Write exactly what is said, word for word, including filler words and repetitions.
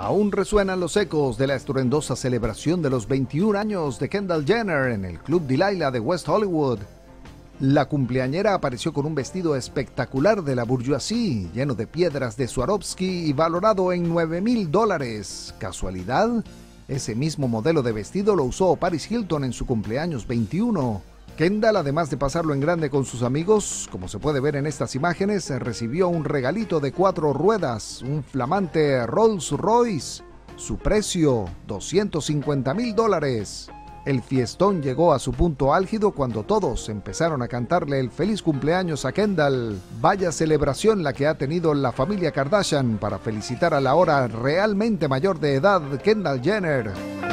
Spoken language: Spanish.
Aún resuenan los ecos de la estruendosa celebración de los veintiún años de Kendall Jenner en el Club Delilah de West Hollywood. La cumpleañera apareció con un vestido espectacular de la bourgeoisie, lleno de piedras de Swarovski y valorado en nueve mil dólares. ¿Casualidad? Ese mismo modelo de vestido lo usó Paris Hilton en su cumpleaños veintiuno. Kendall, además de pasarlo en grande con sus amigos, como se puede ver en estas imágenes, recibió un regalito de cuatro ruedas, un flamante Rolls Royce. Su precio, doscientos cincuenta mil dólares. El fiestón llegó a su punto álgido cuando todos empezaron a cantarle el feliz cumpleaños a Kendall. Vaya celebración la que ha tenido la familia Kardashian para felicitar a la ahora realmente mayor de edad Kendall Jenner.